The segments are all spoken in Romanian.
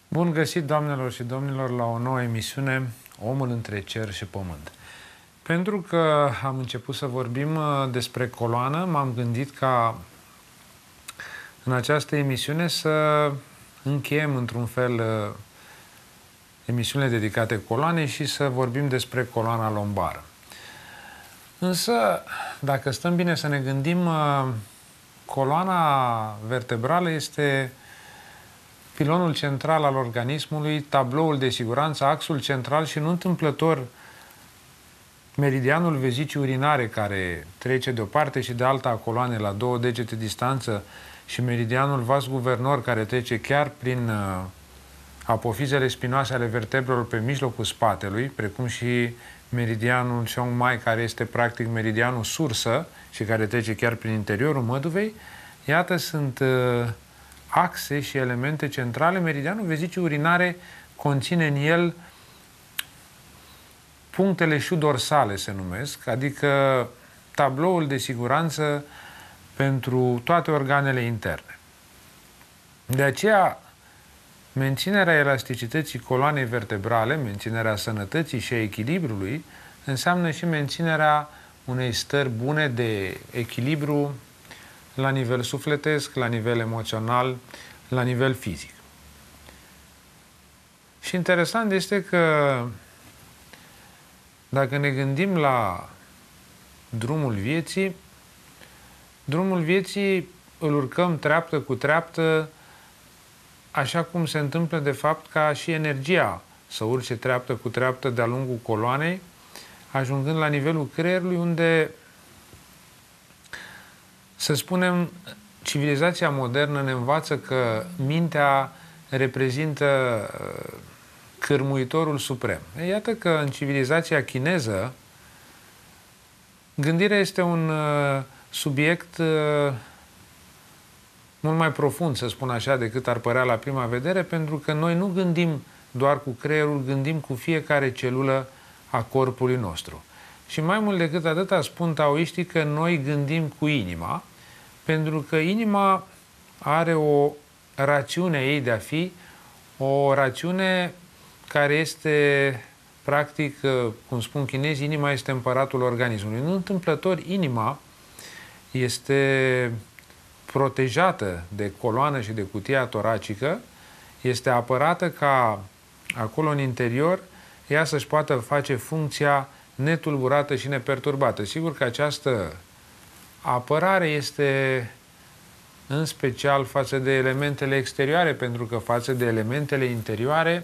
Bun găsit, doamnelor și domnilor, la o nouă emisiune, Omul între cer și pământ. Pentru că am început să vorbim despre coloană, m-am gândit ca în această emisiune să încheiem într-un fel emisiunile dedicate coloanei și să vorbim despre coloana lombară. Însă, dacă stăm bine să ne gândim, coloana vertebrală este pilonul central al organismului, tabloul de siguranță, axul central și nu întâmplător meridianul vezicii urinare care trece de o parte și de alta a coloanei la 2 degete distanță și meridianul vas guvernor care trece chiar prin apofizele spinoase ale vertebrelor pe mijlocul spatelui, precum și meridianul Chiang Mai care este practic meridianul sursă și care trece chiar prin interiorul măduvei, iată sunt axe și elemente centrale. Meridianul vezicii urinare conține în el punctele șudorsale, se numesc, adică tabloul de siguranță pentru toate organele interne. De aceea, menținerea elasticității coloanei vertebrale, menținerea sănătății și a echilibrului, înseamnă și menținerea unei stări bune de echilibru la nivel sufletesc, la nivel emoțional, la nivel fizic. Și interesant este că dacă ne gândim la drumul vieții îl urcăm treaptă cu treaptă, așa cum se întâmplă de fapt ca și energia să urce treaptă cu treaptă de-a lungul coloanei, ajungând la nivelul creierului, unde, să spunem, civilizația modernă ne învață că mintea reprezintă cârmuitorul suprem. Iată că în civilizația chineză gândirea este un subiect mult mai profund, să spun așa, decât ar părea la prima vedere, pentru că noi nu gândim doar cu creierul, gândim cu fiecare celulă a corpului nostru. Și mai mult decât atât, spun taoiștii că noi gândim cu inima, pentru că inima are o rațiune ei de a fi, o rațiune care este, practic, cum spun chinezii, inima este împăratul organismului. Nu întâmplător, inima este protejată de coloană și de cutia toracică, este apărată ca acolo în interior ea să-și poată face funcția netulburată și neperturbată. Sigur că această apărare este în special față de elementele exterioare, pentru că față de elementele interioare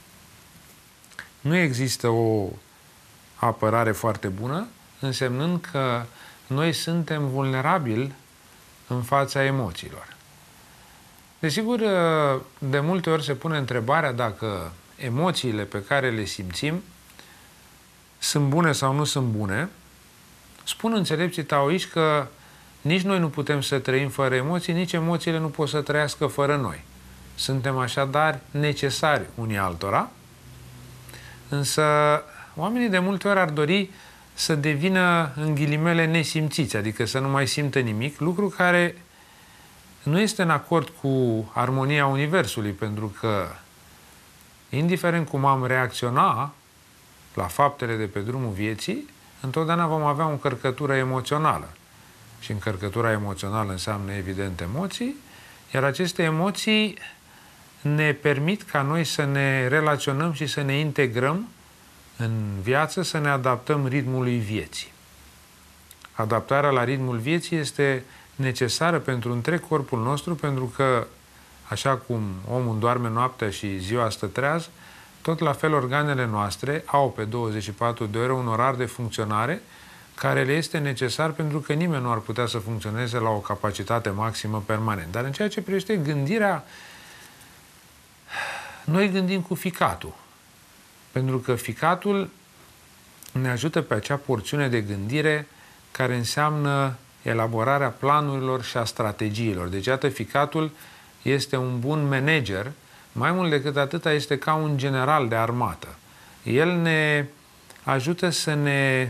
nu există o apărare foarte bună, însemnând că noi suntem vulnerabili în fața emoțiilor. Desigur, de multe ori se pune întrebarea dacă emoțiile pe care le simțim sunt bune sau nu sunt bune. Spun înțelepții taoiști că nici noi nu putem să trăim fără emoții, nici emoțiile nu pot să trăiască fără noi. Suntem așadar necesari unii altora, însă oamenii de multe ori ar dori să devină, în ghilimele, nesimțiți, adică să nu mai simtă nimic, lucru care nu este în acord cu armonia Universului, pentru că, indiferent cum am reacționa la faptele de pe drumul vieții, întotdeauna vom avea o încărcătură emoțională. Și încărcătura emoțională înseamnă, evident, emoții, iar aceste emoții ne permit ca noi să ne relaționăm și să ne integrăm în viață, să ne adaptăm ritmului vieții. Adaptarea la ritmul vieții este necesară pentru întreg corpul nostru, pentru că, așa cum omul doarme noaptea și ziua stă treaz, tot la fel organele noastre au pe 24 de ore un orar de funcționare care le este necesar, pentru că nimeni nu ar putea să funcționeze la o capacitate maximă permanent. Dar în ceea ce privește gândirea, noi gândim cu ficatul. Pentru că ficatul ne ajută pe acea porțiune de gândire care înseamnă elaborarea planurilor și a strategiilor. Deci, iată, ficatul este un bun manager, mai mult decât atâta este ca un general de armată. El ne ajută să ne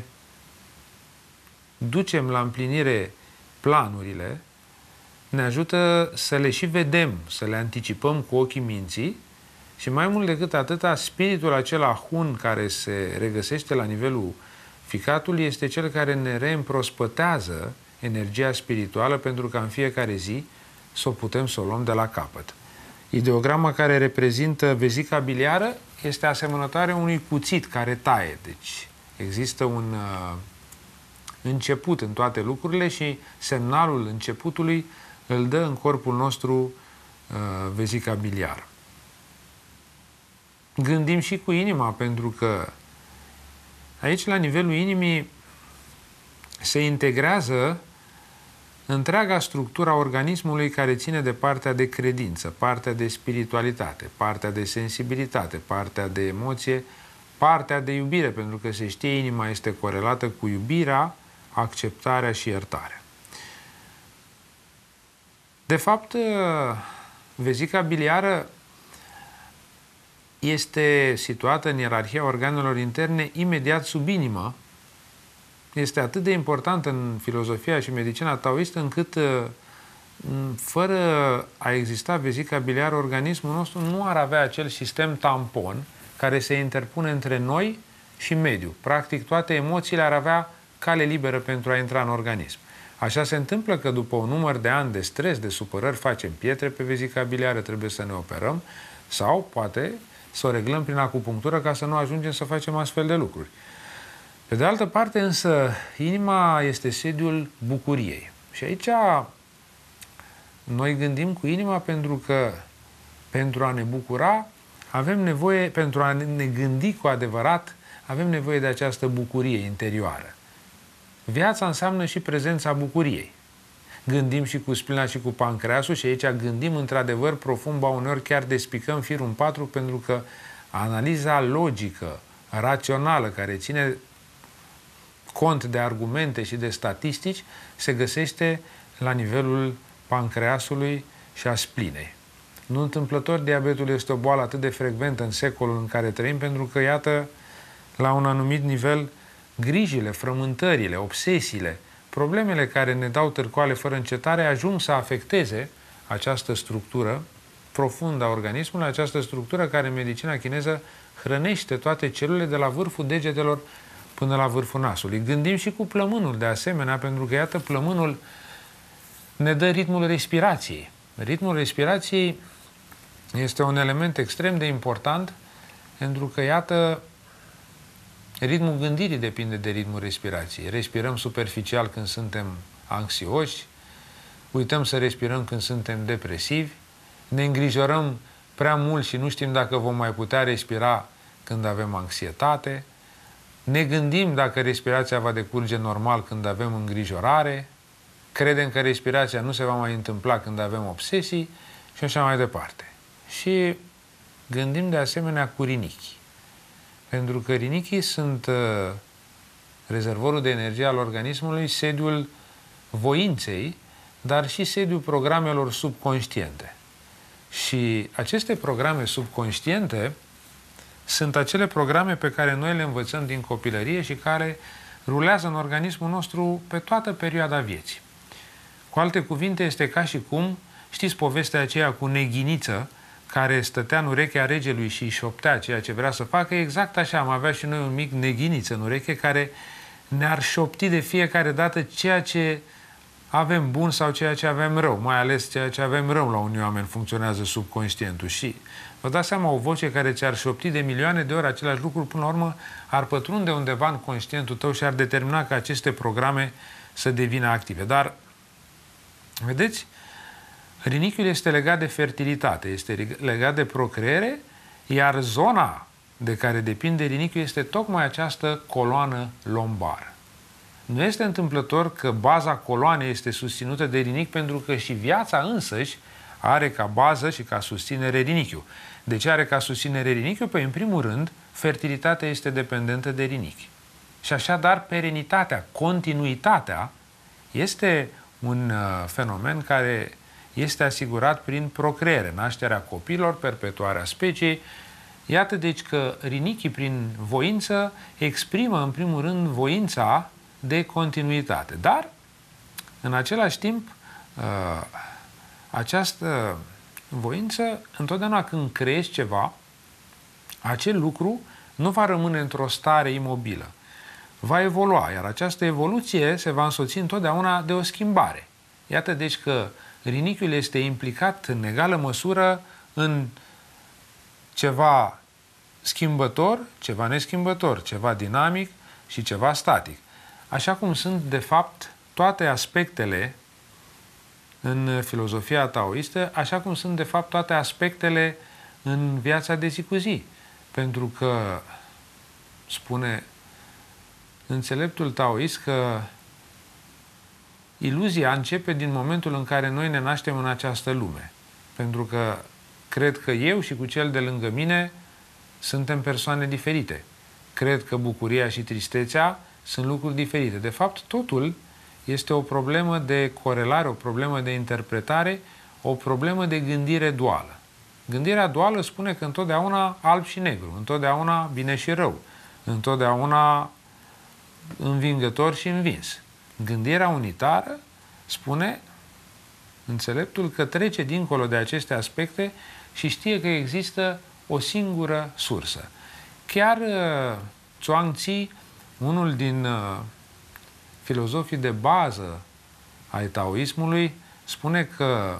ducem la împlinire planurile, ne ajută să le și vedem, să le anticipăm cu ochii minții Și mai mult decât atâta, spiritul acela hun care se regăsește la nivelul ficatului este cel care ne reîmprospătează energia spirituală pentru ca în fiecare zi să o luăm de la capăt. Ideograma care reprezintă vezica biliară este asemănătoare unui cuțit care taie. Deci există un început în toate lucrurile și semnalul începutului îl dă în corpul nostru vezica biliară. Gândim și cu inima, pentru că aici, la nivelul inimii, se integrează întreaga structură a organismului care ține de partea de credință, partea de spiritualitate, partea de sensibilitate, partea de emoție, partea de iubire, pentru că se știe, inima este corelată cu iubirea, acceptarea și iertarea. De fapt, vezica biliară este situată în ierarhia organelor interne imediat sub inimă. Este atât de important în filozofia și medicina taoistă încât fără a exista vezica biliară, organismul nostru nu ar avea acel sistem tampon care se interpune între noi și mediu. Practic, toate emoțiile ar avea cale liberă pentru a intra în organism. Așa se întâmplă că după un număr de ani de stres, de supărări, facem pietre pe vezica biliară, trebuie să ne operăm sau, poate, să o reglăm prin acupunctură ca să nu ajungem să facem astfel de lucruri. Pe de altă parte, însă, inima este sediul bucuriei. Și aici noi gândim cu inima pentru că pentru a ne bucura avem nevoie, pentru a ne gândi cu adevărat, avem nevoie de această bucurie interioară. Viața înseamnă și prezența bucuriei. Gândim și cu splina și cu pancreasul și aici gândim într-adevăr profund, ba uneori chiar despicăm firul în patru, pentru că analiza logică, rațională, care ține cont de argumente și de statistici, se găsește la nivelul pancreasului și a splinei. Nu întâmplător, diabetul este o boală atât de frecventă în secolul în care trăim, pentru că, iată, la un anumit nivel, grijile, frământările, obsesiile, problemele care ne dau târcoale fără încetare ajung să afecteze această structură profundă a organismului, această structură care în medicina chineză hrănește toate celulele de la vârful degetelor până la vârful nasului. Gândim și cu plămânul de asemenea, pentru că, iată, plămânul ne dă ritmul respirației. Ritmul respirației este un element extrem de important, pentru că, iată, ritmul gândirii depinde de ritmul respirației. Respirăm superficial când suntem anxioși, uităm să respirăm când suntem depresivi, ne îngrijorăm prea mult și nu știm dacă vom mai putea respira când avem anxietate, ne gândim dacă respirația va decurge normal când avem îngrijorare, credem că respirația nu se va mai întâmpla când avem obsesii și așa mai departe. Și gândim de asemenea cu rinichii. Pentru că rinichii sunt rezervorul de energie al organismului, sediul voinței, dar și sediul programelor subconștiente. Și aceste programe subconștiente sunt acele programe pe care noi le învățăm din copilărie și care rulează în organismul nostru pe toată perioada vieții. Cu alte cuvinte, este ca și cum, știți povestea aceea cu Neghiniță, care stătea în urechea regelui și îi șoptea ceea ce vrea să facă, exact așa am avea și noi un mic Neghiniță în ureche care ne-ar șopti de fiecare dată ceea ce avem bun sau ceea ce avem rău, mai ales ceea ce avem rău la unii oameni funcționează subconștientul. Și vă dați seama, o voce care ți-ar șopti de milioane de ori același lucru, până la urmă ar pătrunde undeva în conștientul tău și ar determina ca aceste programe să devină active. Dar, vedeți, rinichiul este legat de fertilitate, este legat de procreere, iar zona de care depinde rinichiul este tocmai această coloană lombară. Nu este întâmplător că baza coloanei este susținută de rinichi, pentru că și viața însăși are ca bază și ca susținere rinichiul. De ce are ca susținere rinichiul? Păi, în primul rând, fertilitatea este dependentă de rinichi. Și așadar, perenitatea, continuitatea este un fenomen care este asigurat prin procreere, nașterea copiilor, perpetuarea speciei. Iată deci că rinichii, prin voință, exprimă în primul rând voința de continuitate. Dar, în același timp, această voință, întotdeauna când creezi ceva, acel lucru nu va rămâne într-o stare imobilă. Va evolua, iar această evoluție se va însoți întotdeauna de o schimbare. Iată deci că rinichiul este implicat în egală măsură în ceva schimbător, ceva neschimbător, ceva dinamic și ceva static. Așa cum sunt, de fapt, toate aspectele în filozofia taoistă, așa cum sunt, de fapt, toate aspectele în viața de zi cu zi. Pentru că spune înțeleptul taoist că iluzia începe din momentul în care noi ne naștem în această lume. Pentru că cred că eu și cu cel de lângă mine suntem persoane diferite. Cred că bucuria și tristețea sunt lucruri diferite. De fapt, totul este o problemă de corelare, o problemă de interpretare, o problemă de gândire duală. Gândirea duală spune că întotdeauna alb și negru, întotdeauna bine și rău, întotdeauna învingător și învins. Gândirea unitară spune înțeleptul că trece dincolo de aceste aspecte și știe că există o singură sursă. Chiar Zhuangzi, unul din filozofii de bază ai taoismului, spune că,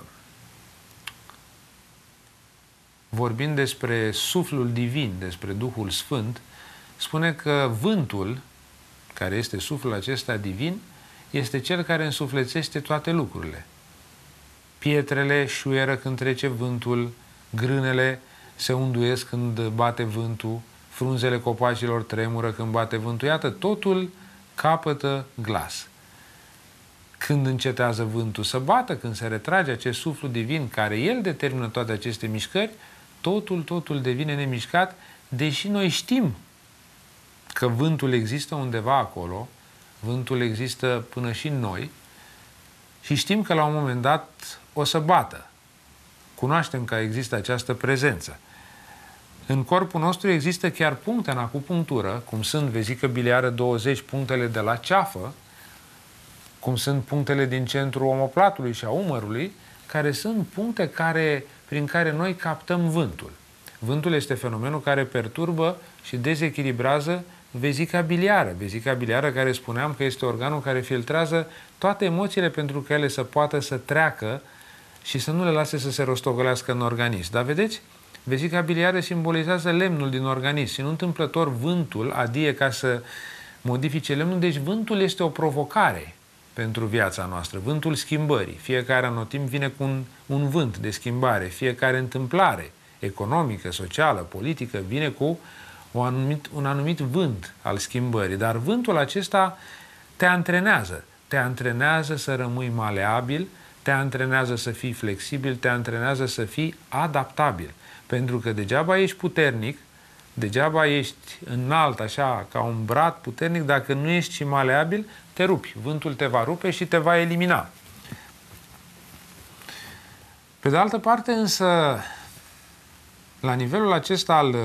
vorbind despre suflul divin, despre Duhul Sfânt, spune că vântul, care este suflul acesta divin, este cel care însuflețește toate lucrurile. Pietrele șuieră când trece vântul, grânele se unduiesc când bate vântul, frunzele copacilor tremură când bate vântul. Iată, totul capătă glas. Când încetează vântul să bată, când se retrage acest suflu divin care el determină toate aceste mișcări, totul devine nemișcat, deși noi știm că vântul există undeva acolo, vântul există până și în noi și știm că la un moment dat o să bată. Cunoaștem că există această prezență. În corpul nostru există chiar puncte în acupunctură, cum sunt vezică biliară 20, punctele de la ceafă, cum sunt punctele din centrul omoplatului și a umărului, care sunt puncte prin care noi captăm vântul. Vântul este fenomenul care perturbă și dezechilibrează vezica biliară. Vezica biliară care spuneam că este organul care filtrează toate emoțiile pentru că ele să poată să treacă și să nu le lase să se rostogolească în organism. Dar vedeți? Vezica biliară simbolizează lemnul din organism și nu întâmplător vântul adie ca să modifice lemnul. Deci vântul este o provocare pentru viața noastră, vântul schimbării. Fiecare anotimp vine cu un vânt de schimbare, fiecare întâmplare economică, socială, politică vine cu un anumit vânt al schimbării. Dar vântul acesta te antrenează să rămâi maleabil, te antrenează să fii flexibil, te antrenează să fii adaptabil. Pentru că degeaba ești puternic, degeaba ești înalt, așa, ca un brad puternic, dacă nu ești și maleabil, te rupi. Vântul te va rupe și te va elimina. Pe de altă parte, însă, la nivelul acesta al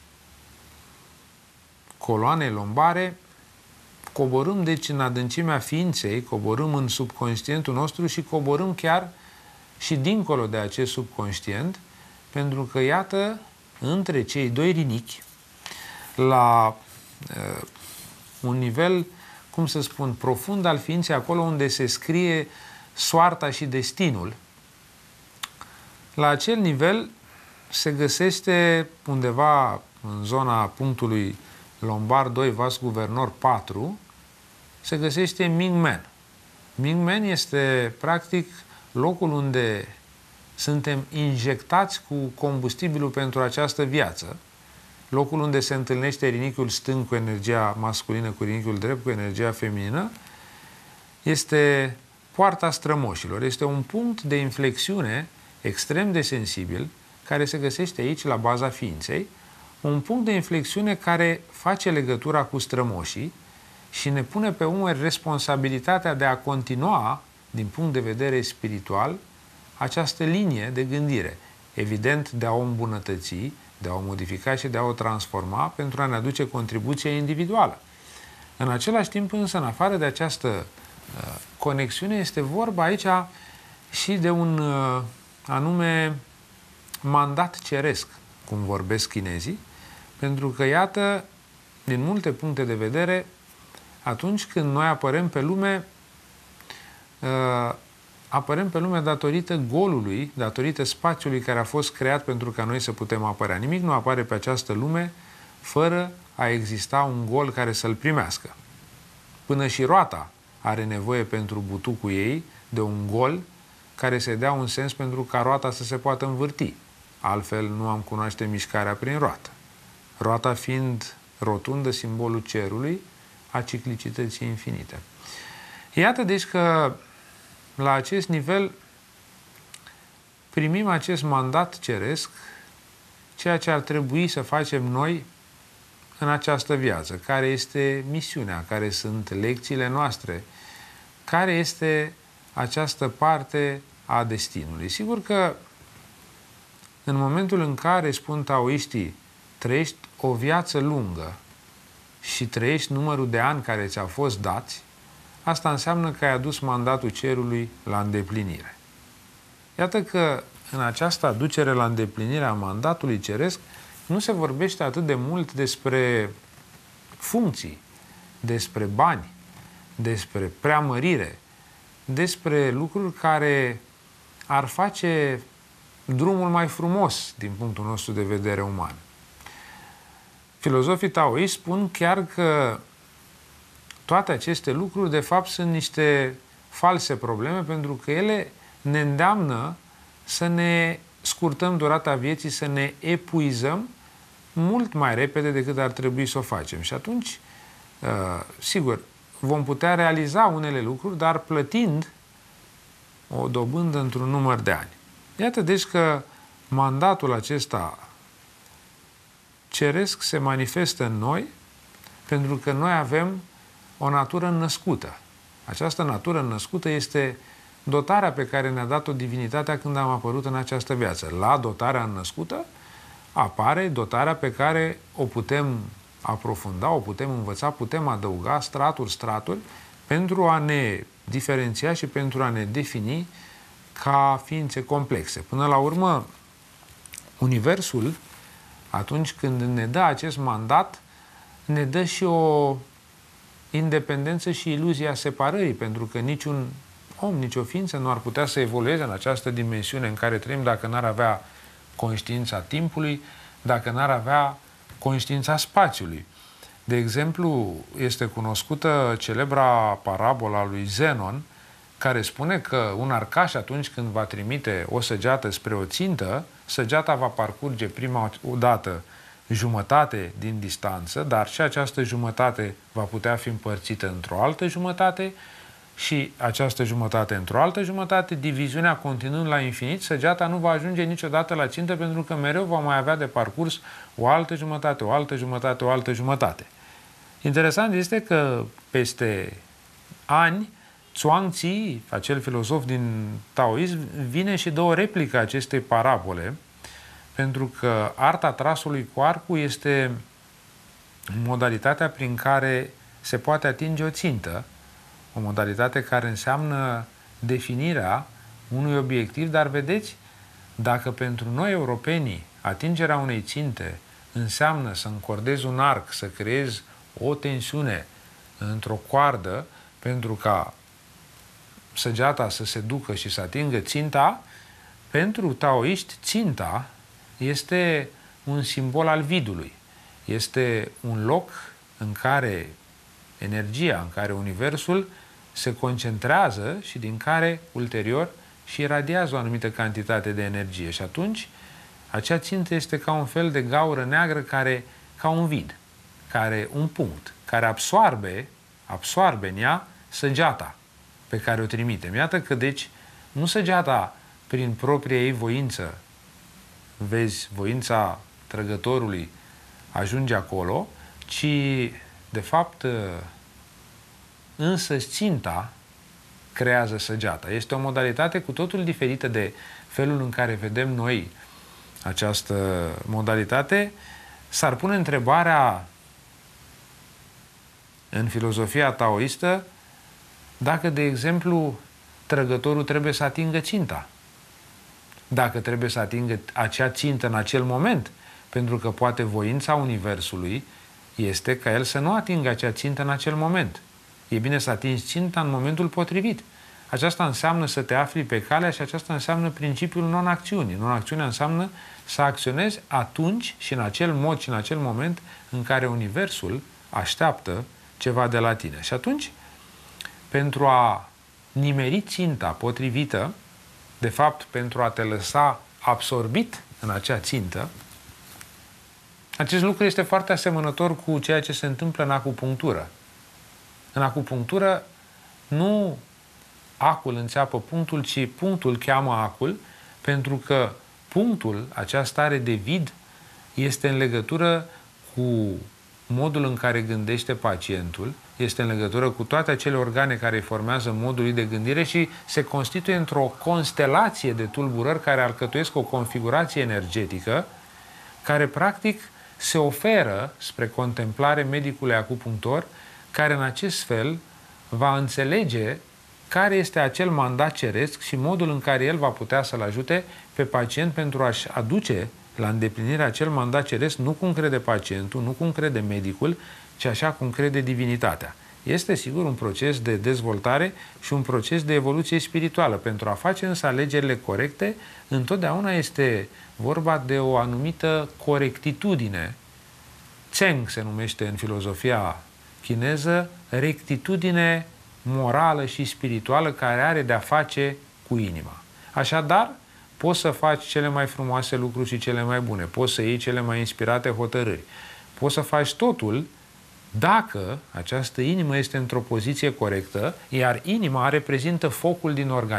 coloanei lombare, coborâm, deci, în adâncimea ființei, coborâm în subconștientul nostru și coborâm chiar și dincolo de acest subconștient, pentru că, iată, între cei doi rinichi, la un nivel, cum să spun, profund al ființei, acolo unde se scrie soarta și destinul, la acel nivel se găsește undeva în zona punctului lombar 2, vas guvernor 4, se găsește Ming Men. Ming Men este, practic, locul unde suntem injectați cu combustibilul pentru această viață, locul unde se întâlnește rinichiul stâng cu energia masculină, cu rinichiul drept cu energia feminină, este poarta strămoșilor. Este un punct de inflexiune extrem de sensibil, care se găsește aici, la baza ființei, un punct de inflexiune care face legătura cu strămoșii și ne pune pe umeri responsabilitatea de a continua, din punct de vedere spiritual, această linie de gândire. Evident, de a o îmbunătăți, de a o modifica și de a o transforma pentru a ne aduce contribuția individuală. În același timp, însă, în afară de această conexiune, este vorba aici și de un anume mandat ceresc, cum vorbesc chinezii, Pentru că, iată, din multe puncte de vedere, atunci când noi apărăm pe lume datorită golului, datorită spațiului care a fost creat pentru ca noi să putem apărea. Nimic nu apare pe această lume fără a exista un gol care să-l primească. Până și roata are nevoie pentru butucul ei de un gol care să dea un sens pentru ca roata să se poată învârti. Altfel nu am cunoaște mișcarea prin roată. Roata fiind rotundă, simbolul cerului, a ciclicității infinite. Iată deci că la acest nivel primim acest mandat ceresc, ceea ce ar trebui să facem noi în această viață, care este misiunea, care sunt lecțiile noastre, care este această parte a destinului. Sigur că în momentul în care, spun taoiștii, trăiești o viață lungă și trăiești numărul de ani care ți-au fost dați, asta înseamnă că ai adus mandatul cerului la îndeplinire. Iată că în această aducere la îndeplinire a mandatului ceresc nu se vorbește atât de mult despre funcții, despre bani, despre preamărire, despre lucruri care ar face drumul mai frumos din punctul nostru de vedere uman. Filozofii taoiști spun chiar că toate aceste lucruri de fapt sunt niște false probleme, pentru că ele ne îndeamnă să ne scurtăm durata vieții, să ne epuizăm mult mai repede decât ar trebui să o facem. Și atunci, sigur, vom putea realiza unele lucruri, dar plătind o dobândă într-un număr de ani. Iată deci că mandatul acesta ceresc se manifestă în noi pentru că noi avem o natură născută. Această natură născută este dotarea pe care ne-a dat-o divinitatea când am apărut în această viață. La dotarea născută apare dotarea pe care o putem aprofunda, o putem învăța, putem adăuga straturi pentru a ne diferenția și pentru a ne defini ca ființe complexe. Până la urmă, Universul, atunci când ne dă acest mandat, ne dă și o independență și iluzia separării, pentru că niciun om, nicio ființă nu ar putea să evolueze în această dimensiune în care trăim dacă n-ar avea conștiința timpului, dacă n-ar avea conștiința spațiului. De exemplu, este cunoscută celebra parabola lui Zenon, care spune că un arcaș, atunci când va trimite o săgeată spre o țintă, săgeata va parcurge prima dată jumătate din distanță, dar și această jumătate va putea fi împărțită într-o altă jumătate și această jumătate într-o altă jumătate, diviziunea continuând la infinit, săgeata nu va ajunge niciodată la țintă pentru că mereu va mai avea de parcurs o altă jumătate, o altă jumătate, o altă jumătate. Interesant este că peste ani, Zhuangzi, acel filozof din taoism, vine și dă o replică a acestei parabole, pentru că arta trasului cu arcul este modalitatea prin care se poate atinge o țintă, o modalitate care înseamnă definirea unui obiectiv, dar vedeți, dacă pentru noi europenii atingerea unei ținte înseamnă să încordezi un arc, să creezi o tensiune într-o coardă pentru ca săgeata să se ducă și să atingă ținta, pentru taoiști ținta este un simbol al vidului. Este un loc în care energia, în care universul se concentrează și din care ulterior și iradiază o anumită cantitate de energie. Și atunci acea țintă este ca un fel de gaură neagră care, ca un vid, care un punct, care absoarbe în ea săgeata pe care o trimitem. Iată că, deci, nu săgeata prin propria ei voință, vezi, voința trăgătorului ajunge acolo, ci, de fapt, însă ținta creează săgeata. Este o modalitate cu totul diferită de felul în care vedem noi această modalitate. S-ar pune întrebarea în filozofia taoistă dacă, de exemplu, trăgătorul trebuie să atingă ținta. Dacă trebuie să atingă acea țintă în acel moment, Pentru că poate voința Universului este ca el să nu atingă acea țintă în acel moment. E bine să atingi ținta în momentul potrivit. Aceasta înseamnă să te afli pe calea și aceasta înseamnă principiul non-acțiunii. Non-acțiunea înseamnă să acționezi atunci și în acel mod și în acel moment în care Universul așteaptă ceva de la tine. Și atunci, pentru a nimeri ținta potrivită, de fapt, pentru a te lăsa absorbit în acea țintă, acest lucru este foarte asemănător cu ceea ce se întâmplă în acupunctură. În acupunctură nu acul înțeapă punctul, ci punctul cheamă acul, pentru că punctul, acea stare de vid, este în legătură cu modul în care gândește pacientul, este în legătură cu toate acele organe care îi formează modul lui de gândire și se constituie într-o constelație de tulburări care alcătuiesc o configurație energetică care practic se oferă spre contemplare medicului acupunctor, care în acest fel va înțelege care este acel mandat ceresc și modul în care el va putea să-l ajute pe pacient pentru a-și aduce la îndeplinirea acel mandat ceresc, nu cum crede pacientul, nu cum crede medicul, ci așa cum crede divinitatea. Este sigur un proces de dezvoltare și un proces de evoluție spirituală. Pentru a face însă alegerile corecte, întotdeauna este vorba de o anumită corectitudine. Zheng se numește în filozofia chineză, rectitudine morală și spirituală care are de-a face cu inima. Așadar, poți să faci cele mai frumoase lucruri și cele mai bune, poți să iei cele mai inspirate hotărâri, poți să faci totul dacă această inimă este într-o poziție corectă, iar inima reprezintă focul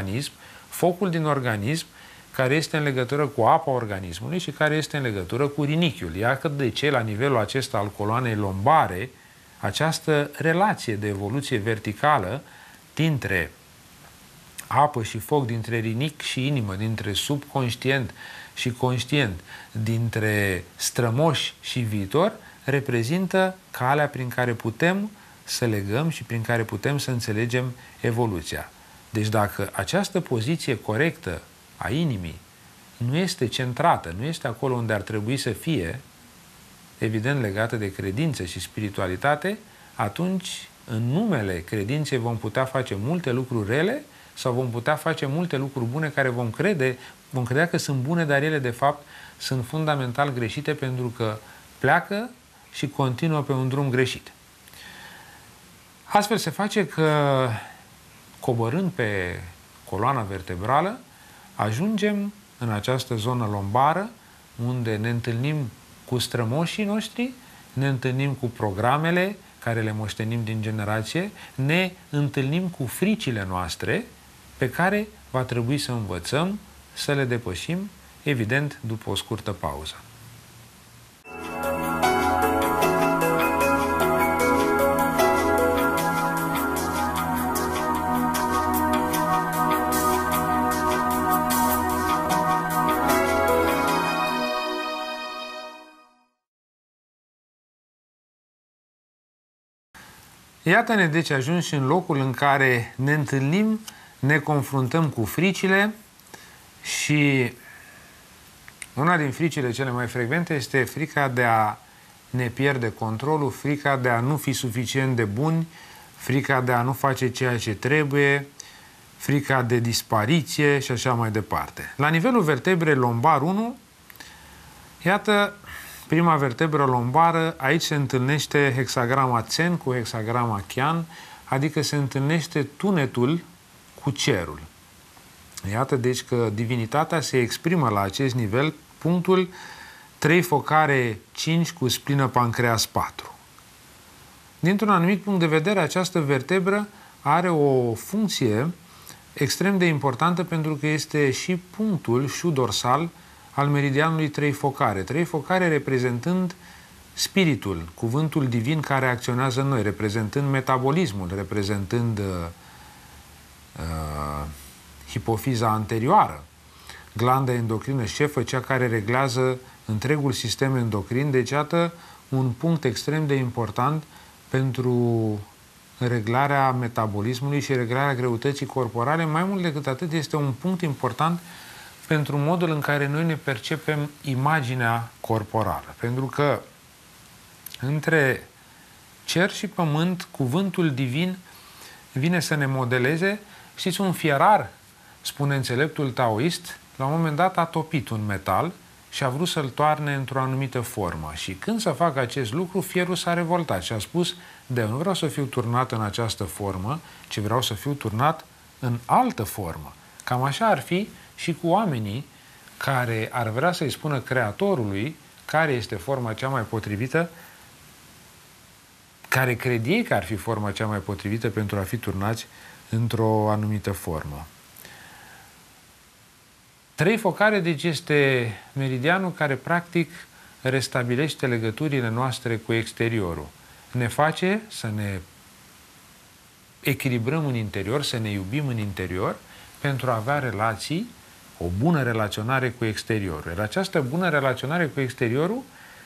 din organism care este în legătură cu apa organismului și care este în legătură cu rinichiul. Iată de ce la nivelul acesta al coloanei lombare, această relație de evoluție verticală dintre apă și foc, dintre rinic și inimă, dintre subconștient și conștient, dintre strămoși și viitor, reprezintă calea prin care putem să legăm și prin care putem să înțelegem evoluția. Deci dacă această poziție corectă a inimii nu este centrată, nu este acolo unde ar trebui să fie, evident legată de credință și spiritualitate, atunci în numele credinței vom putea face multe lucruri rele sau vom putea face multe lucruri bune care vom credea că sunt bune, dar ele de fapt sunt fundamental greșite pentru că pleacă și continuă pe un drum greșit. Astfel se face că, coborând pe coloana vertebrală, ajungem în această zonă lombară, unde ne întâlnim cu strămoșii noștri, ne întâlnim cu programele care le moștenim din generație, ne întâlnim cu fricile noastre, pe care va trebui să învățăm să le depășim, evident, după o scurtă pauză. Iată-ne deci ajunși în locul în care ne întâlnim, ne confruntăm cu fricile și una din fricile cele mai frecvente este frica de a ne pierde controlul, frica de a nu fi suficient de buni, frica de a nu face ceea ce trebuie, frica de dispariție și așa mai departe. La nivelul vertebrei lombar 1, iată, prima vertebră lombară, aici se întâlnește hexagrama Zen cu hexagrama Qian, adică se întâlnește tunetul cu cerul. Iată deci că divinitatea se exprimă la acest nivel, punctul 3 focare 5 cu splină pancreas 4. Dintr-un anumit punct de vedere, această vertebră are o funcție extrem de importantă pentru că este și punctul dorsal al meridianului 3 focare. 3 focare reprezentând spiritul, cuvântul divin care acționează în noi, reprezentând metabolismul, reprezentând hipofiza anterioară, glanda endocrină șefă, cea care reglează întregul sistem endocrin. Deci, iată un punct extrem de important pentru reglarea metabolismului și reglarea greutății corporale. Mai mult decât atât, este un punct important pentru modul în care noi ne percepem imaginea corporală. Pentru că între cer și pământ, cuvântul divin vine să ne modeleze. Știți, un fierar, spune înțeleptul taoist, la un moment dat a topit un metal și a vrut să-l toarne într-o anumită formă. Și când să facă acest lucru, fierul s-a revoltat și a spus: eu nu vreau să fiu turnat în această formă, ci vreau să fiu turnat în altă formă. Cam așa ar fi și cu oamenii care ar vrea să-i spună Creatorului care este forma cea mai potrivită, care cred ei că ar fi forma cea mai potrivită pentru a fi turnați într-o anumită formă. 3 focare, deci, este meridianul care practic restabilește legăturile noastre cu exteriorul. Ne face să ne echilibrăm în interior, să ne iubim în interior pentru a avea relații, o bună relaționare cu exteriorul. Iar această bună relaționare cu exteriorul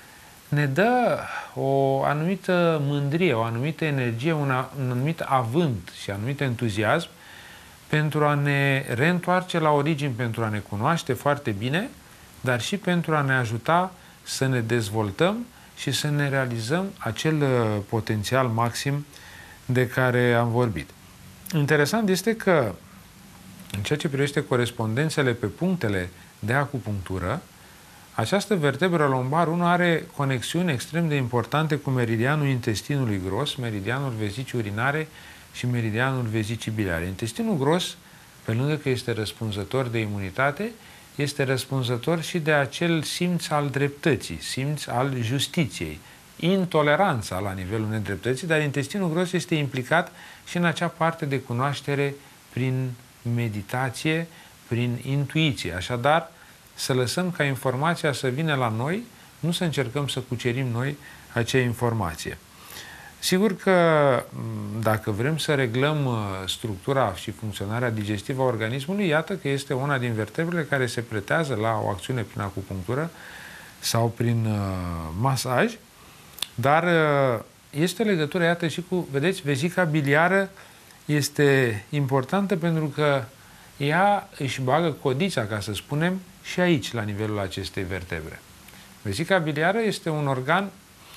ne dă o anumită mândrie, o anumită energie, un anumit avânt și anumit entuziasm pentru a ne reîntoarce la origini, pentru a ne cunoaște foarte bine, dar și pentru a ne ajuta să ne dezvoltăm și să ne realizăm acel potențial maxim de care am vorbit. Interesant este că, în ceea ce privește corespondențele pe punctele de acupunctură, această vertebră lombar 1 are conexiuni extrem de importante cu meridianul intestinului gros, meridianul vezicii urinare și meridianul vezicii biliare. Intestinul gros, pe lângă că este răspunzător de imunitate, este răspunzător și de acel simț al dreptății, simț al justiției, intoleranța la nivelul nedreptății, dar intestinul gros este implicat și în acea parte de cunoaștere prin meditație, prin intuiție. Așadar, să lăsăm ca informația să vină la noi, nu să încercăm să cucerim noi acea informație. Sigur că dacă vrem să reglăm structura și funcționarea digestivă a organismului, iată că este una din vertebrele care se pretează la o acțiune prin acupunctură sau prin masaj, dar este legătură, iată, și cu, vedeți, vezica biliară este importantă pentru că ea își bagă codița, ca să spunem, și aici, la nivelul acestei vertebre. Vezica biliară este un organ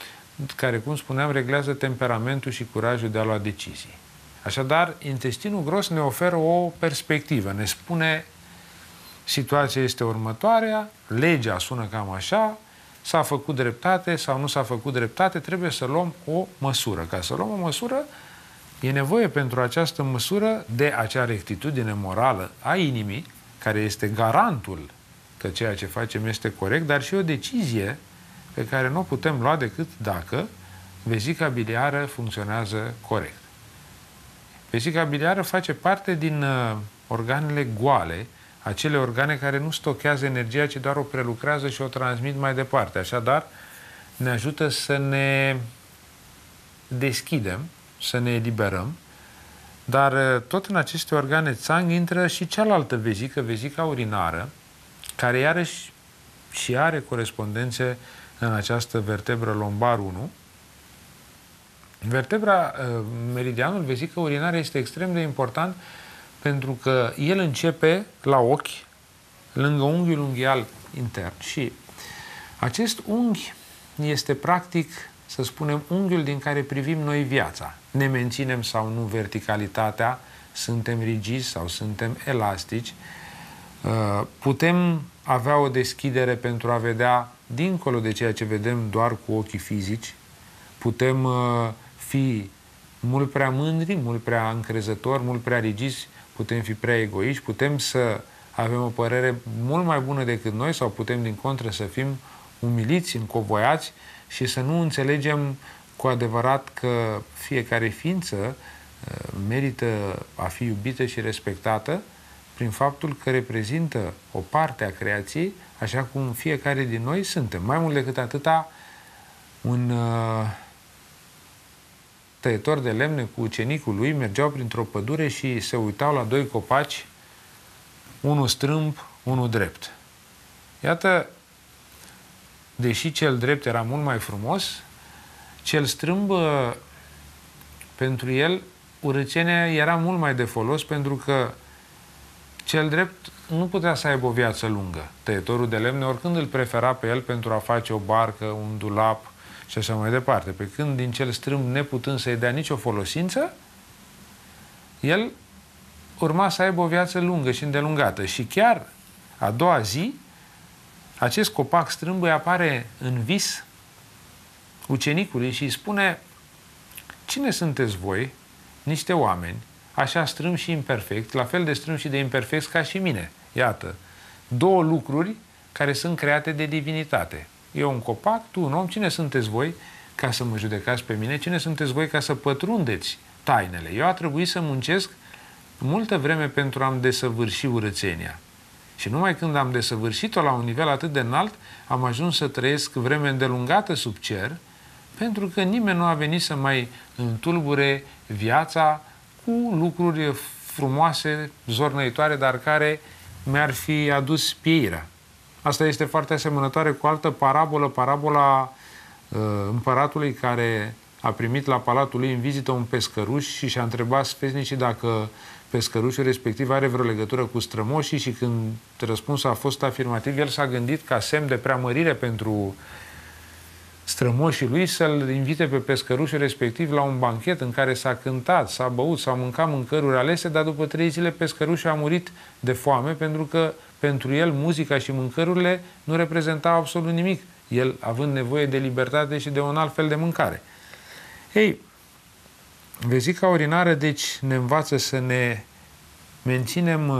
care, cum spuneam, reglează temperamentul și curajul de a lua decizii. Așadar, intestinul gros ne oferă o perspectivă, ne spune: situația este următoarea, legea sună cam așa, s-a făcut dreptate sau nu s-a făcut dreptate, trebuie să luăm o măsură. Ca să luăm o măsură, e nevoie pentru această măsură de acea rectitudine morală a inimii, care este garantul că ceea ce facem este corect, dar și o decizie pe care nu o putem lua decât dacă vezica biliară funcționează corect. Vezica biliară face parte din organele goale, acele organe care nu stochează energia, ci doar o prelucrează și o transmit mai departe. Așadar, ne ajută să ne deschidem, să ne eliberăm, dar tot în aceste organe țang intră și cealaltă vezică, vezica urinară, care iarăși și are corespondențe în această vertebră lombar 1. Meridianul vezică urinară este extrem de important pentru că el începe la ochi, lângă unghiul unghial intern. Și acest unghi este practic, să spunem, unghiul din care privim noi viața. Ne menținem sau nu verticalitatea, suntem rigizi sau suntem elastici, putem avea o deschidere pentru a vedea dincolo de ceea ce vedem doar cu ochii fizici, putem fi mult prea mândri, mult prea încrezători, mult prea rigizi, putem fi prea egoiști, putem să avem o părere mult mai bună decât noi sau putem din contră să fim umiliți, încovoiați și să nu înțelegem cu adevărat că fiecare ființă merită a fi iubită și respectată prin faptul că reprezintă o parte a creației, așa cum fiecare din noi suntem. Mai mult decât atâta, un tăietor de lemne cu ucenicul lui mergeau printr-o pădure și se uitau la 2 copaci, unul strâmb, unul drept. Iată, deși cel drept era mult mai frumos, cel strâmb, pentru el, urățenia era mult mai de folos, pentru că Cel drept nu putea să aibă o viață lungă. Tăietorul de lemne, oricând îl prefera pe el pentru a face o barcă, un dulap și așa mai departe. Pe când din cel strâmb, neputând să-i dea nicio folosință, el urma să aibă o viață lungă și îndelungată. Și chiar a doua zi, acest copac strâmb îi apare în vis ucenicului și îi spune: cine sunteți voi, niște oameni, așa strâmbi și imperfecti, la fel de strâmbi și de imperfecți ca și mine? Iată, două lucruri care sunt create de divinitate. Eu un copac, tu un om, cine sunteți voi ca să mă judecați pe mine? Cine sunteți voi ca să pătrundeți tainele? Eu a trebuit să muncesc multă vreme pentru a-mi desăvârși urățenia. Și numai când am desăvârșit-o la un nivel atât de înalt, am ajuns să trăiesc vreme îndelungată sub cer, pentru că nimeni nu a venit să mai întulbure viața cu lucruri frumoase, zornăitoare, dar care mi-ar fi adus pieirea. Asta este foarte asemănătoare cu o altă parabolă, parabola împăratului care a primit la palatul lui în vizită un pescăruș și și-a întrebat sfetnicii dacă pescărușul respectiv are vreo legătură cu strămoșii și când răspunsul a fost afirmativ, el s-a gândit ca semn de preamărire pentru strămoșii lui să-l invite pe pescărușul respectiv la un banchet în care s-a cântat, s-a băut, s-a mâncat mâncăruri alese, dar după 3 zile pescărușul a murit de foame pentru că pentru el muzica și mâncărurile nu reprezentau absolut nimic, el având nevoie de libertate și de un alt fel de mâncare. Ei, vezica urinară, deci, ne învață să ne menținem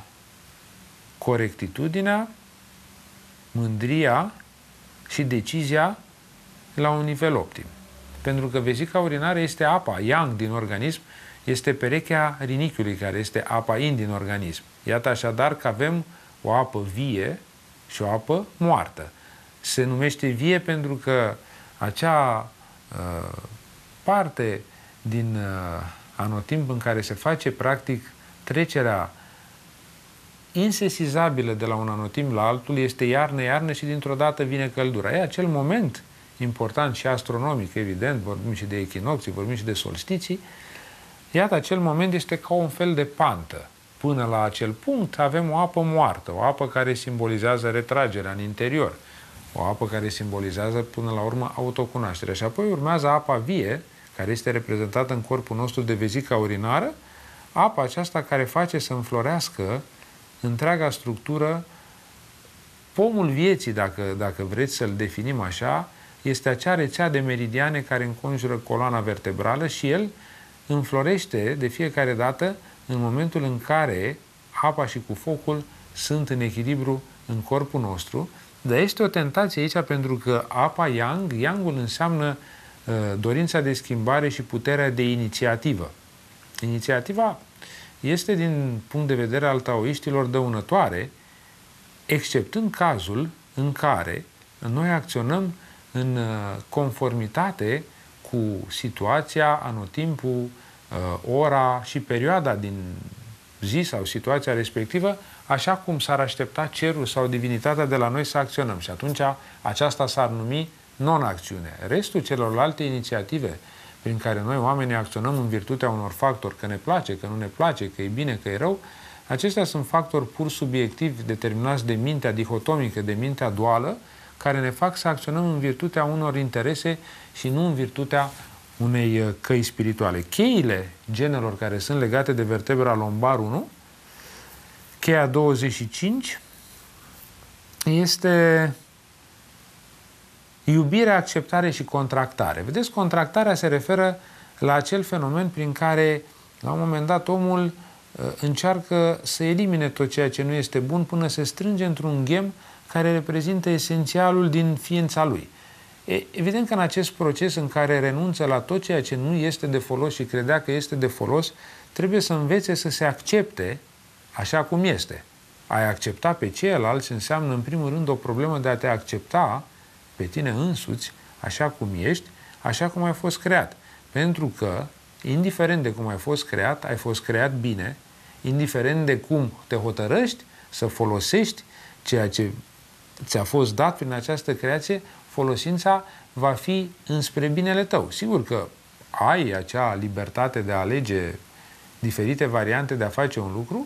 corectitudinea, mândria și decizia la un nivel optim. Pentru că vezica urinară este apa, yang din organism, este perechea rinichiului, care este apa yin din organism. Iată așadar că avem o apă vie și o apă moartă. Se numește vie pentru că acea parte din anotimp în care se face practic trecerea insesizabilă de la un anotimp la altul este iarnă și dintr-o dată vine căldura. E acel moment important și astronomic, evident, vorbim și de echinocții, vorbim și de solstiții, iată, acel moment este ca un fel de pantă. Până la acel punct avem o apă moartă, o apă care simbolizează retragerea în interior, o apă care simbolizează până la urmă autocunoașterea. Și apoi urmează apa vie, care este reprezentată în corpul nostru de vezica urinară, apa aceasta care face să înflorească întreaga structură. Pomul vieții, dacă vreți să-l definim așa, este acea rețea de meridiane care înconjură coloana vertebrală și el înflorește de fiecare dată în momentul în care apa și cu focul sunt în echilibru în corpul nostru. Dar este o tentație aici pentru că apa yang, yangul înseamnă dorința de schimbare și puterea de inițiativă. Inițiativa este, din punct de vedere al taoiștilor, dăunătoare, exceptând cazul în care noi acționăm în conformitate cu situația, anotimpul, ora și perioada din zi sau situația respectivă, așa cum s-ar aștepta cerul sau divinitatea de la noi să acționăm. Și atunci aceasta s-ar numi non-acțiune. Restul celorlalte inițiative prin care noi oamenii acționăm în virtutea unor factori, că ne place, că nu ne place, că e bine, că e rău, acestea sunt factori pur subiectivi determinați de mintea dihotomică, de mintea duală, care ne fac să acționăm în virtutea unor interese și nu în virtutea unei căi spirituale. Cheile genelor care sunt legate de vertebra lombar 1, cheia 25, este iubire, acceptare și contractare. Vedeți, contractarea se referă la acel fenomen prin care, la un moment dat, omul încearcă să elimine tot ceea ce nu este bun până se strânge într-un ghem care reprezintă esențialul din ființa lui. Evident că în acest proces în care renunță la tot ceea ce nu este de folos și credea că este de folos, trebuie să învețe să se accepte așa cum este. A accepta pe ceilalți înseamnă, în primul rând, o problemă de a te accepta pe tine însuți, așa cum ești, așa cum ai fost creat. Pentru că, indiferent de cum ai fost creat bine, indiferent de cum te hotărăști să folosești ceea ce ți-a fost dat prin această creație, folosința va fi înspre binele tău. Sigur că ai acea libertate de a alege diferite variante de a face un lucru,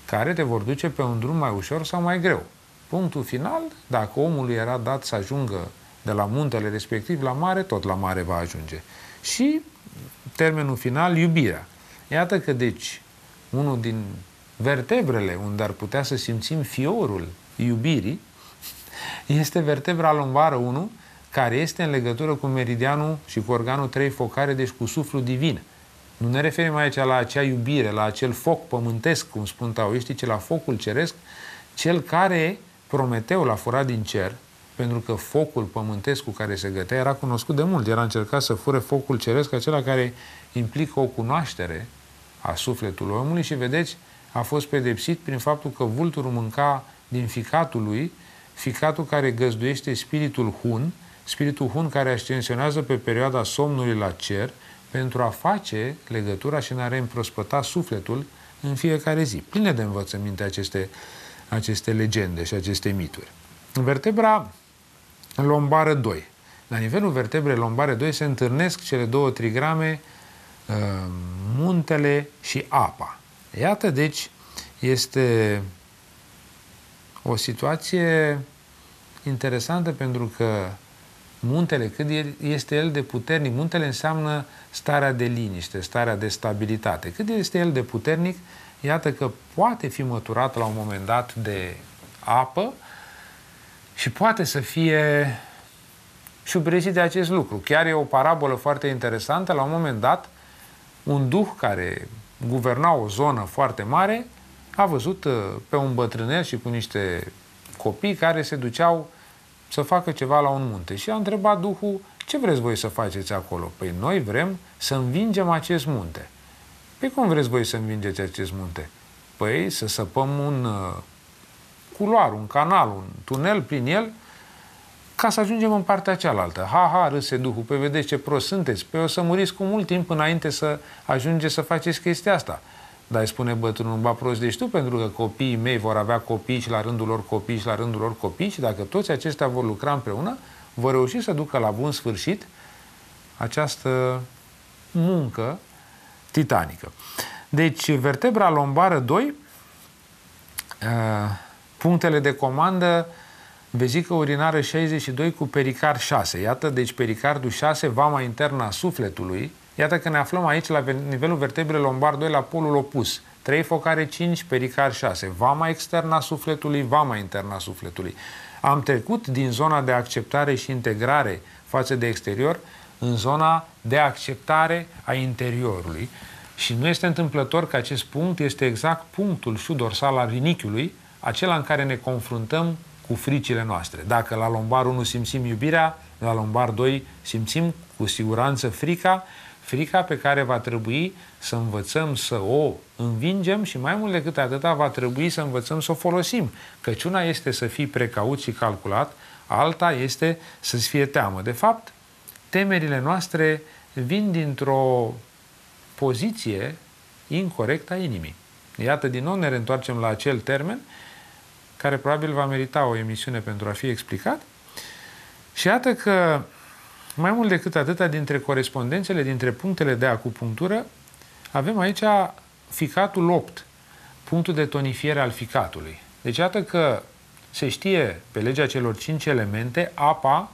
care te vor duce pe un drum mai ușor sau mai greu. Punctul final, dacă omul era dat să ajungă de la muntele respectiv la mare, tot la mare va ajunge. Și termenul final, iubirea. Iată că, deci, unul din vertebrele unde ar putea să simțim fiorul iubirii este vertebra lombară 1, care este în legătură cu meridianul și cu organul 3 focare, deci cu suflul divin. Nu ne referim aici la acea iubire, la acel foc pământesc, cum spun taoiștii, ci la focul ceresc, cel care Prometeu l-a furat din cer, pentru că focul pământesc cu care se gătea era cunoscut de mult. Era încercat să fure focul ceresc, acela care implică o cunoaștere a sufletului omului și, vedeți, a fost pedepsit prin faptul că vulturul mânca din ficatul lui, ficatul care găzduiește spiritul hun care ascensionează pe perioada somnului la cer pentru a face legătura și a reîmprospăta sufletul în fiecare zi. Pline de învățăminte aceste legende și aceste mituri. Vertebra lombară 2. La nivelul vertebrei lombare 2 se întâlnesc cele două trigrame, muntele și apa. Iată, deci, este o situație interesantă pentru că muntele, cât este el de puternic, muntele înseamnă starea de liniște, starea de stabilitate. Cât este el de puternic, iată că poate fi măturat la un moment dat de apă și poate să fie șubrezit de acest lucru. Chiar e o parabolă foarte interesantă. La un moment dat, un duh care guverna o zonă foarte mare a văzut pe un bătrânel și cu niște copii care se duceau să facă ceva la un munte. Și a întrebat duhul: ce vreți voi să faceți acolo? Păi noi vrem să învingem acest munte. Păi cum vreți voi să învingeți acest munte? Păi să săpăm un culoar, un canal, un tunel prin el ca să ajungem în partea cealaltă. Ha, râse duhul, păi vedeți ce prost sunteți, păi o să muriți cu mult timp înainte să ajungeți să faceți chestia asta. Dar îi spune bătrânul: ba prost ești tu, pentru că copiii mei vor avea copii și la rândul lor copii și la rândul lor copii și dacă toți aceștia vor lucra împreună, vor reuși să ducă la bun sfârșit această muncă titanică. Deci, vertebra lombară 2, punctele de comandă, vezică urinară 62 cu pericard 6. Iată, deci pericardul 6, vama internă a sufletului. Iată că ne aflăm aici la nivelul vertebrei lombar 2, la polul opus. 3 focare 5, pericard 6. Vama externă a sufletului, vama internă a sufletului. Am trecut din zona de acceptare și integrare față de exterior în zona de acceptare a interiorului. Și nu este întâmplător că acest punct este exact punctul dorsal al rinichiului, acela în care ne confruntăm cu fricile noastre. Dacă la lombar 1 simțim iubirea, la lombar 2 simțim cu siguranță frica pe care va trebui să învățăm să o învingem și mai mult decât atâta va trebui să învățăm să o folosim. Căci una este să fii precaut și calculat, alta este să-ți fie teamă. De fapt, temerile noastre vin dintr-o poziție incorectă a inimii. Iată, din nou ne reîntoarcem la acel termen care probabil va merita o emisiune pentru a fi explicat. Și iată că mai mult decât atâta, dintre corespondențele, dintre punctele de acupunctură, avem aici ficatul 8, punctul de tonifiere al ficatului. Deci iată că se știe pe legea celor 5 elemente, apa,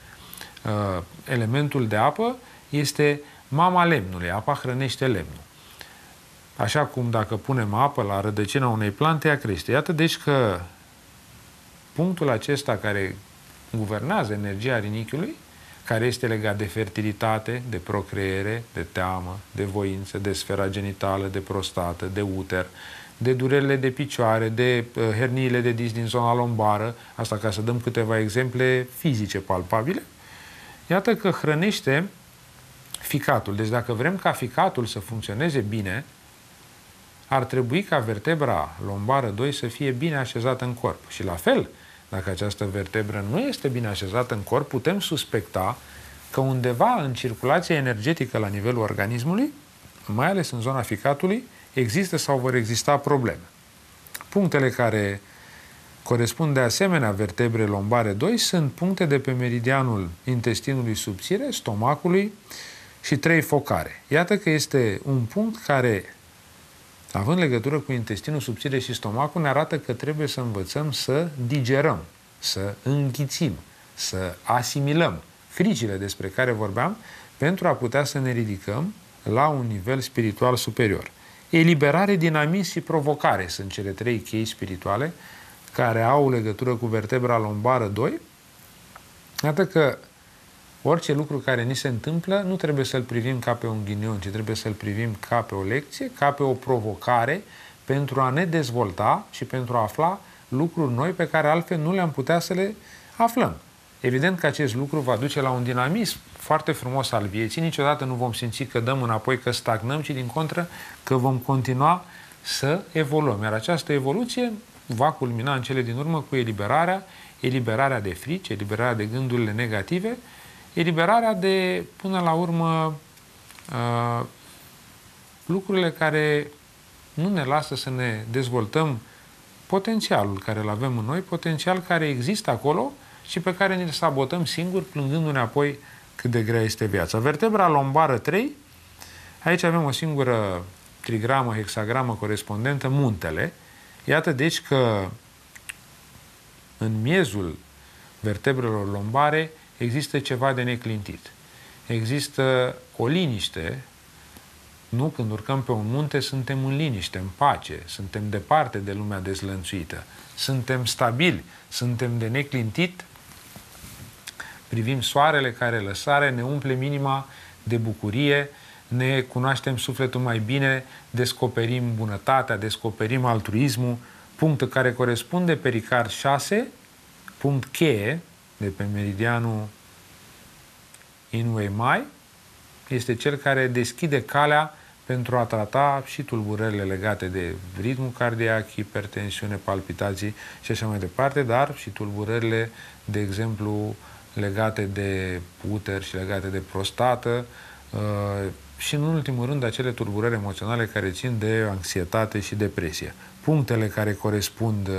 elementul de apă, este mama lemnului. Apa hrănește lemnul. Așa cum dacă punem apă la rădăcina unei plante, ea crește. Iată deci că punctul acesta care guvernează energia rinichiului, care este legat de fertilitate, de procreere, de teamă, de voință, de sfera genitală, de prostată, de uter, de durerile de picioare, de herniile de disc din zona lombară, asta ca să dăm câteva exemple fizice palpabile, iată că hrănește ficatul. Deci dacă vrem ca ficatul să funcționeze bine, ar trebui ca vertebra lombară 2 să fie bine așezată în corp. Și la fel, dacă această vertebră nu este bine așezată în corp, putem suspecta că undeva în circulația energetică la nivelul organismului, mai ales în zona ficatului, există sau vor exista probleme. Punctele care corespund de asemenea vertebre lombare 2 sunt puncte de pe meridianul intestinului subțire, stomacului și 3 focare. Iată că este un punct care având legătură cu intestinul subțire și stomacul, ne arată că trebuie să învățăm să digerăm, să înghițim, să asimilăm fricile despre care vorbeam, pentru a putea să ne ridicăm la un nivel spiritual superior. Eliberare, dinamism și provocare sunt cele 3 chei spirituale care au legătură cu vertebra lombară 2. Iată că orice lucru care ni se întâmplă nu trebuie să-l privim ca pe un ghinion, ci trebuie să-l privim ca pe o lecție, ca pe o provocare pentru a ne dezvolta și pentru a afla lucruri noi pe care altfel nu le-am putea să le aflăm. Evident că acest lucru va duce la un dinamism foarte frumos al vieții. Niciodată nu vom simți că dăm înapoi, că stagnăm, ci din contră că vom continua să evoluăm. Iar această evoluție va culmina în cele din urmă cu eliberarea de frici, eliberarea de gândurile negative, eliberarea de, până la urmă, lucrurile care nu ne lasă să ne dezvoltăm potențialul care îl avem în noi, potențial care există acolo și pe care ne sabotăm singuri, plângându-ne apoi cât de grea este viața. Vertebra lombară 3, aici avem o singură trigramă, hexagramă corespondentă, muntele. Iată deci că în miezul vertebrelor lombare există ceva de neclintit. Există o liniște. Nu, când urcăm pe un munte, suntem în liniște, în pace, suntem departe de lumea dezlănțuită, suntem stabili, suntem de neclintit, privim soarele care lăsare, ne umple minima de bucurie, ne cunoaștem sufletul mai bine, descoperim bunătatea, descoperim altruismul, punct care corespunde pericard 6, punct cheie de pe meridianul Inui Mai, este cel care deschide calea pentru a trata și tulburările legate de ritmul cardiac, hipertensiune, palpitații și așa mai departe, dar și tulburările, de exemplu, legate de uter și legate de prostată și, în ultimul rând, acele tulburări emoționale care țin de anxietate și depresie. Punctele care corespund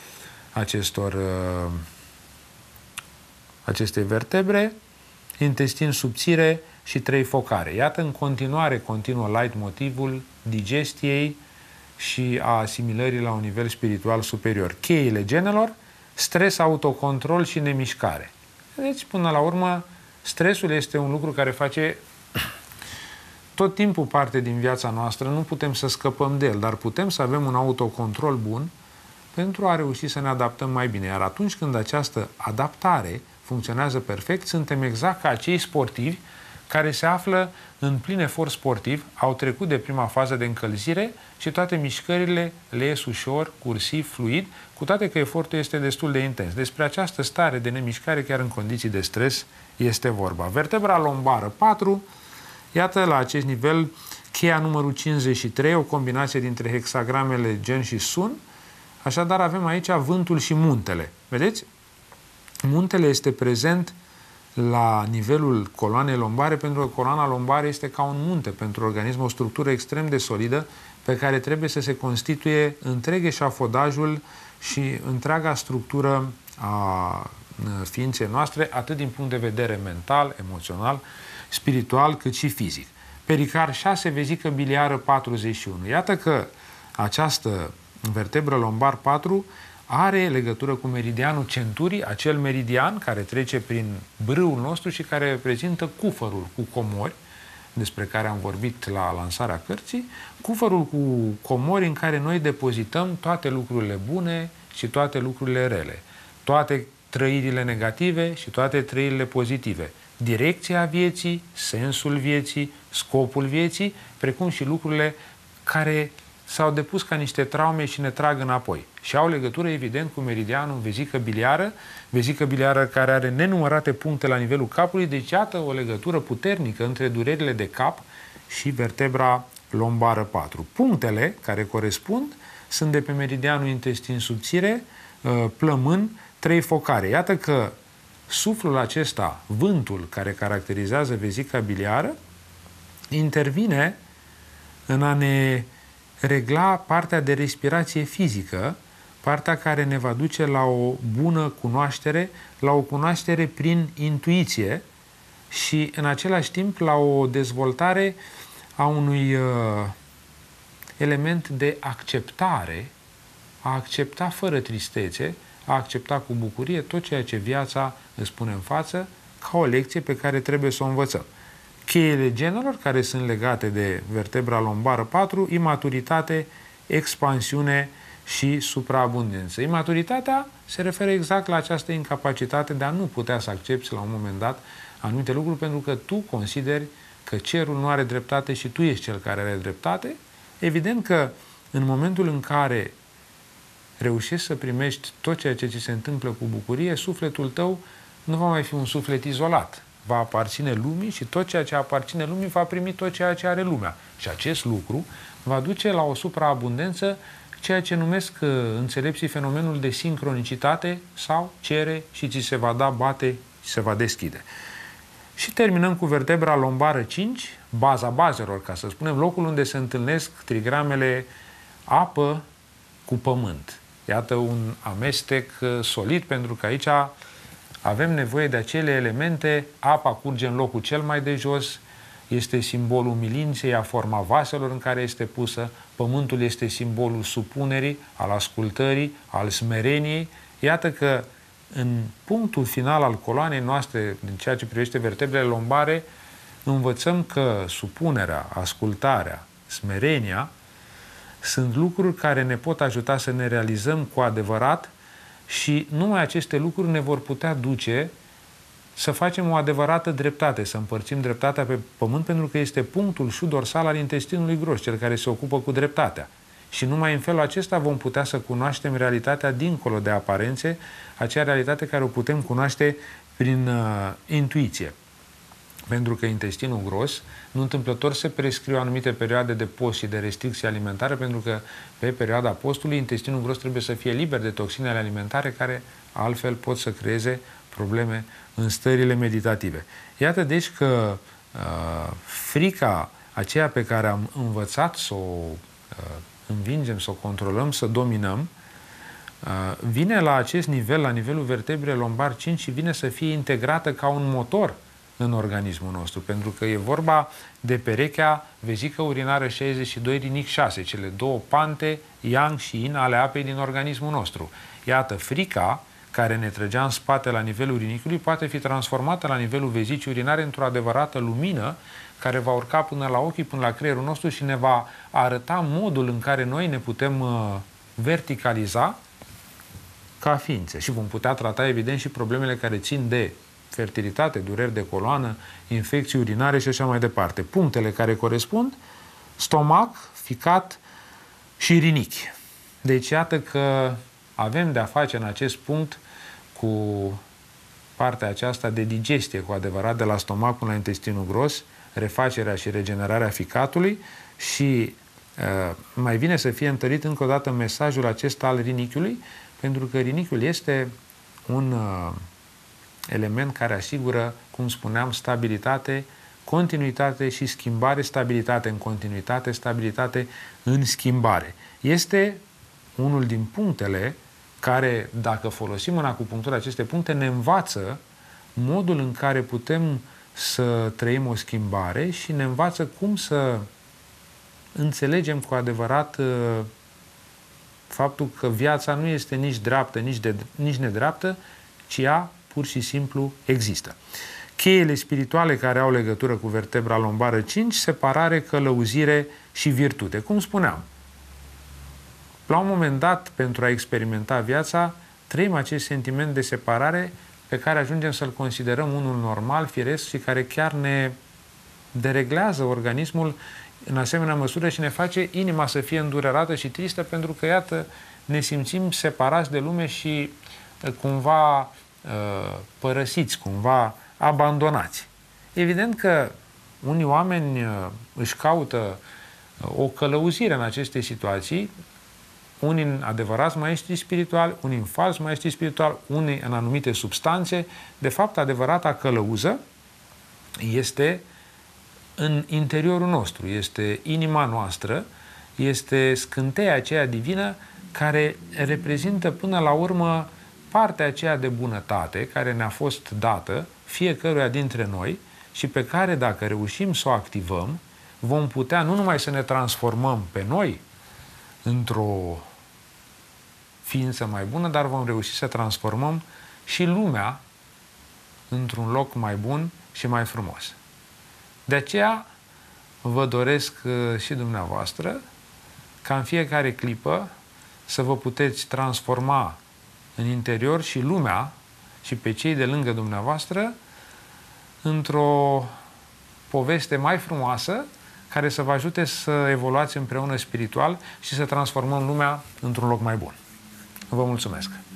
acestei vertebre, intestin subțire și 3 focare. Iată, în continuare, continuă leitmotivul digestiei și a asimilării la un nivel spiritual superior. Cheile genelor, stres, autocontrol și nemișcare. Deci, până la urmă, stresul este un lucru care face tot timpul parte din viața noastră, nu putem să scăpăm de el, dar putem să avem un autocontrol bun pentru a reuși să ne adaptăm mai bine. Iar atunci când această adaptare funcționează perfect, suntem exact ca acei sportivi care se află în plin efort sportiv, au trecut de prima fază de încălzire și toate mișcările le ies ușor, cursiv, fluid, cu toate că efortul este destul de intens. Despre această stare de nemișcare, chiar în condiții de stres, este vorba. Vertebra lombară 4, iată la acest nivel cheia numărul 53, o combinație dintre hexagramele gen și sun. Așadar avem aici vântul și muntele. Vedeți? Muntele este prezent la nivelul coloanei lombare, pentru că coloana lombară este ca un munte pentru organism, o structură extrem de solidă pe care trebuie să se constituie întreg eșafodajul și întreaga structură a ființei noastre, atât din punct de vedere mental, emoțional, spiritual, cât și fizic. Pericard 6, vezică biliară 41. Iată că această vertebră lombar 4 are legătură cu meridianul centurii, acel meridian care trece prin brâul nostru și care reprezintă cufărul cu comori, despre care am vorbit la lansarea cărții, cufărul cu comori în care noi depozităm toate lucrurile bune și toate lucrurile rele, toate trăirile negative și toate trăirile pozitive, direcția vieții, sensul vieții, scopul vieții, precum și lucrurile care s-au depus ca niște traume și ne trag înapoi. Și au legătură, evident, cu meridianul vezică biliară care are nenumărate puncte la nivelul capului, deci iată o legătură puternică între durerile de cap și vertebra lombară 4. Punctele care corespund sunt de pe meridianul intestin subțire, plămân, 3 focare. Iată că suflul acesta, vântul care caracterizează vezica biliară, intervine în a ne regla partea de respirație fizică, partea care ne va duce la o bună cunoaștere, la o cunoaștere prin intuiție și în același timp la o dezvoltare a unui element de acceptare, a accepta fără tristețe, a accepta cu bucurie tot ceea ce viața îți pune în față ca o lecție pe care trebuie să o învățăm. Cheile genelor care sunt legate de vertebra lombară 4, imaturitate, expansiune și supraabundență. Imaturitatea se referă exact la această incapacitate de a nu putea să accepți la un moment dat anumite lucruri pentru că tu consideri că cerul nu are dreptate și tu ești cel care are dreptate. Evident că în momentul în care reușești să primești tot ceea ce ți se întâmplă cu bucurie, sufletul tău nu va mai fi un suflet izolat. Va aparține lumii și tot ceea ce aparține lumii va primi tot ceea ce are lumea. Și acest lucru va duce la o supraabundență, ceea ce numesc înțelepții fenomenul de sincronicitate sau cere și ți se va da, bate și se va deschide. Și terminăm cu vertebra lombară 5, baza bazelor, ca să spunem, locul unde se întâlnesc trigramele apă cu pământ. Iată un amestec solid, pentru că aici avem nevoie de acele elemente. Apa curge în locul cel mai de jos, este simbolul umilinței, a forma vaselor în care este pusă, pământul este simbolul supunerii, al ascultării, al smereniei. Iată că în punctul final al coloanei noastre, din ceea ce privește vertebrele lombare, învățăm că supunerea, ascultarea, smerenia sunt lucruri care ne pot ajuta să ne realizăm cu adevărat și numai aceste lucruri ne vor putea duce să facem o adevărată dreptate, să împărțim dreptatea pe pământ, pentru că este punctul și dorsal al intestinului gros, cel care se ocupă cu dreptatea. Și numai în felul acesta vom putea să cunoaștem realitatea dincolo de aparențe, acea realitate care o putem cunoaște prin intuiție. Pentru că intestinul gros, nu întâmplător, se prescriu anumite perioade de post și de restricție alimentară, pentru că pe perioada postului intestinul gros trebuie să fie liber de toxinele alimentare care altfel pot să creeze probleme în stările meditative. Iată deci că frica aceea pe care am învățat să o învingem, să o controlăm, să dominăm, vine la acest nivel, la nivelul vertebrei lombar 5 și vine să fie integrată ca un motor în organismul nostru, pentru că e vorba de perechea vezică urinară 62, rinic 6, cele două pante, yang și yin, ale apei din organismul nostru. Iată, frica care ne trăgea în spate la nivelul rinicului poate fi transformată la nivelul vezicii urinare într-o adevărată lumină care va urca până la ochii, până la creierul nostru și ne va arăta modul în care noi ne putem verticaliza ca ființe. Și vom putea trata, evident, și problemele care țin de fertilitate, dureri de coloană, infecții urinare și așa mai departe. Punctele care corespund: stomac, ficat și rinichi. Deci iată că avem de-a face în acest punct cu partea aceasta de digestie, cu adevărat, de la stomac până la intestinul gros, refacerea și regenerarea ficatului și mai bine să fie întărit încă o dată mesajul acesta al rinichiului, pentru că rinichiul este un element care asigură, cum spuneam, stabilitate, continuitate și schimbare, stabilitate în continuitate, stabilitate în schimbare. Este unul din punctele care, dacă folosim în acupunctură aceste puncte, ne învață modul în care putem să trăim o schimbare și ne învață cum să înțelegem cu adevărat faptul că viața nu este nici dreaptă, nici nedreaptă, ci ea pur și simplu există. Cheile spirituale care au legătură cu vertebra lombară 5, separare, călăuzire și virtute. Cum spuneam, la un moment dat, pentru a experimenta viața, trăim acest sentiment de separare pe care ajungem să-l considerăm unul normal, firesc și care chiar ne dereglează organismul în asemenea măsură și ne face inima să fie îndurerată și tristă, pentru că, iată, ne simțim separați de lume și cumva părăsiți, cumva abandonați. Evident că unii oameni își caută o călăuzire în aceste situații, unii în adevărați maestri spirituali, unii în fals maestri spirituali, unii în anumite substanțe. De fapt, adevărata călăuză este în interiorul nostru, este inima noastră, este scânteia aceea divină care reprezintă până la urmă partea aceea de bunătate care ne-a fost dată fiecăruia dintre noi și pe care, dacă reușim să o activăm, vom putea nu numai să ne transformăm pe noi într-o ființă mai bună, dar vom reuși să transformăm și lumea într-un loc mai bun și mai frumos. De aceea vă doresc și dumneavoastră ca în fiecare clipă să vă puteți transforma în interior și lumea și pe cei de lângă dumneavoastră într-o poveste mai frumoasă care să vă ajute să evoluați împreună spiritual și să transformăm lumea într-un loc mai bun. Vă mulțumesc!